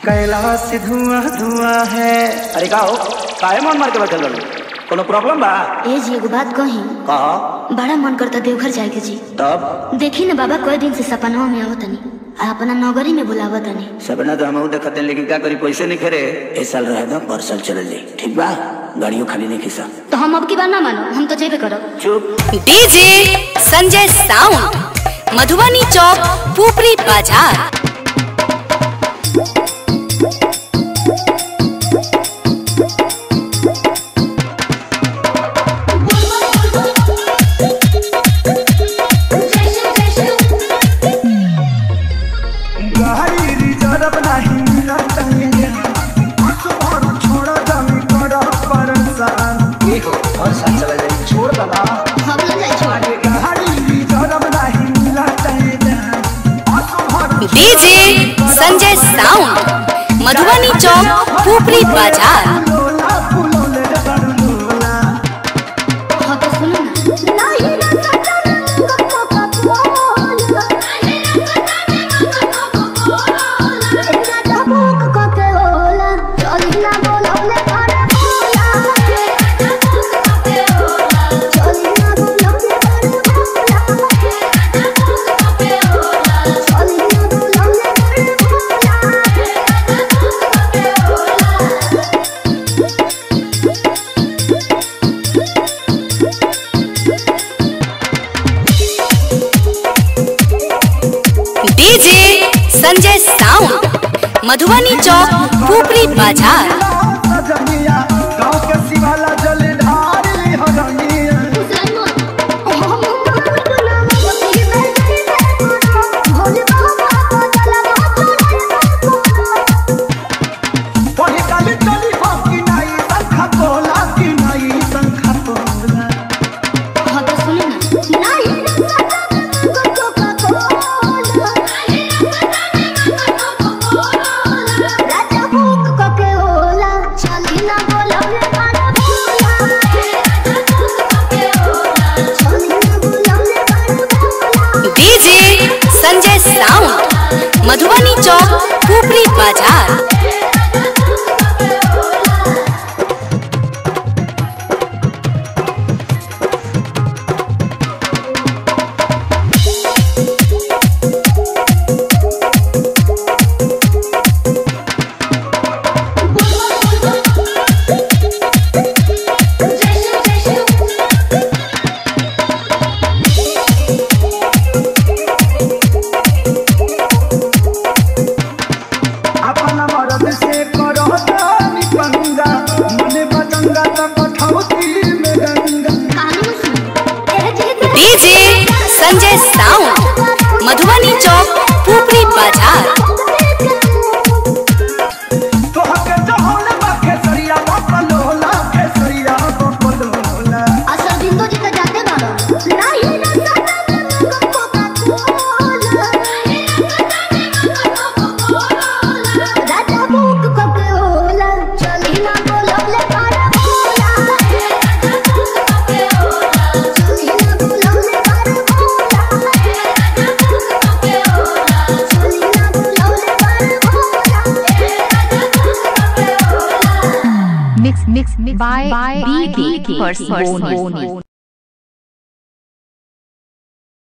कैलाश धुआं धुआं है। अरे का हो काहे मन मार के बैठल रहलू? कोनो प्रॉब्लम बा? ए जी एगो बात कही। कहा? बड़ा मन करता देवघर जाए के जी। तब देखी न बाबा कई दिन से सपना में आवत नहीं, अपना नौकरी में बुलावत नहीं। सपना तो हम देखते लेकिन क्या करी पैसे नहीं खेरे। इस साल रहे दो पर साल चल जाए ठीक बा, गाड़ियों खाली नहीं खिसा। तो हम अब की बार ना मानो, हम तो जेबे करब। चुप। DJ Sanjay sound, Madhubani Chowk, Pupri Bazaar. DJ Sanjay sound, Madhubani Chowk, Pupri Bazaar. DJ Sanjay sound, Madhubani Chowk, Pupri Bazaar. DJ Sanjay sound, Madhubani Chowk, Pupri Bazaar. DJ Sanjay sound, Madhubani Chowk, Pupri Bazaar. Mix by BK person.